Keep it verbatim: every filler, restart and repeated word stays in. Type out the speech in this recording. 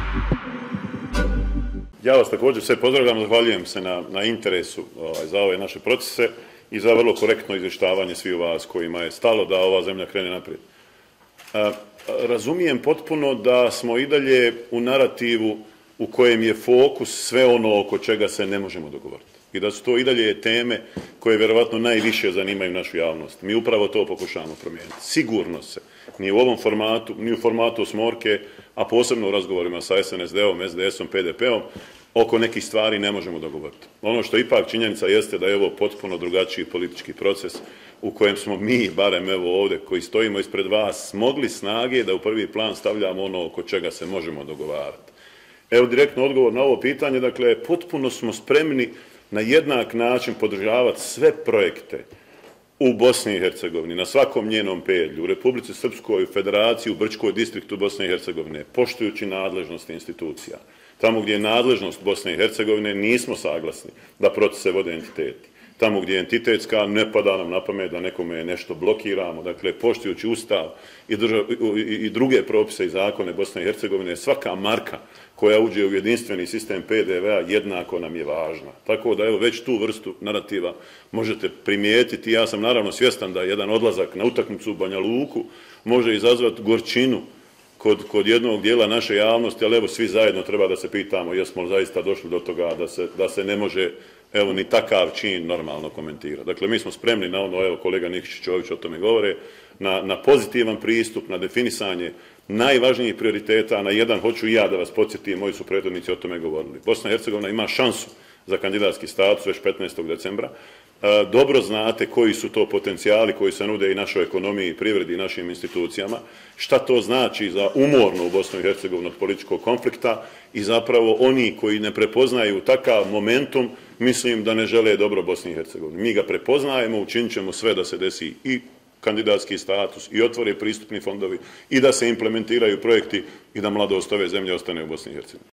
Ja vas također sve pozdravljam, zahvaljujem se na, na interesu ovaj, za ove naše procese i za vrlo korektno izvještavanje svih vas kojima je stalo da ova zemlja krene naprijed. A, razumijem potpuno da smo i dalje u narativu u kojem je fokus sve ono oko čega se ne možemo dogovoriti. I da su to i dalje teme koje vjerovatno najviše zanimaju našu javnost. Mi upravo to pokušavamo promijeniti. Sigurno se, ni u ovom formatu, ni u formatu Osmorke, a posebno u razgovorima sa S N S D-om, S D S-om, P D P-om, oko nekih stvari ne možemo dogovoriti. Ono što ipak činjenica jeste da je ovo potpuno drugačiji politički proces u kojem smo mi, barem evo ovdje koji stojimo ispred vas, smogli snage da u prvi plan stavljamo ono oko čega se možemo dogovarati. Evo direktno odgovor na ovo pitanje, dakle, potpuno smo spremni na jednak način podržavati sve projekte u Bosni i Hercegovini, na svakom njenom pedlju, u Republici Srpskoj, Federaciji, u Brčkoj distriktu Bosne i Hercegovine, poštujući nadležnosti institucija. Tamo gdje je nadležnost Bosne i Hercegovine nismo saglasni da procese vode entiteti. Tamo gdje je entitetska, ne pada nam na pamet da nekome nešto blokiramo. Dakle, poštujući Ustav i, držav, i, i druge propise i zakone Bosne i Hercegovine, svaka marka koja uđe u jedinstveni sistem P D V-a jednako nam je važna. Tako da evo već tu vrstu narativa možete primijetiti. Ja sam naravno svjestan da jedan odlazak na utakmicu u Banja Luku može izazvati gorčinu kod, kod jednog dijela naše javnosti, ali evo svi zajedno treba da se pitamo jesmo li zaista došli do toga da se, da se ne može evo ni takav čin normalno komentira. Dakle, mi smo spremni na ono, evo kolega Nikšić Čović o tome govore, na, na pozitivan pristup, na definisanje najvažnijih prioriteta, na jedan hoću i ja da vas podsjetim, moji su prethodnici o tome govorili. Bosna i Hercegovina ima šansu za kandidatski status već petnaestog decembra. E, dobro znate koji su to potencijali koji se nude i našoj ekonomiji, privredi i našim institucijama, šta to znači za umornu u Bosnu i Hercegovinu od političkog konflikta i zapravo oni koji ne prepoznaju takav momentum, mislim da ne žele dobro Bosni i Hercegovini. Mi ga prepoznajemo, učinit ćemo sve da se desi i kandidatski status i otvore pristupni fondovi i da se implementiraju projekti i da mladost ove zemlje ostane u Bosni i Hercegovini.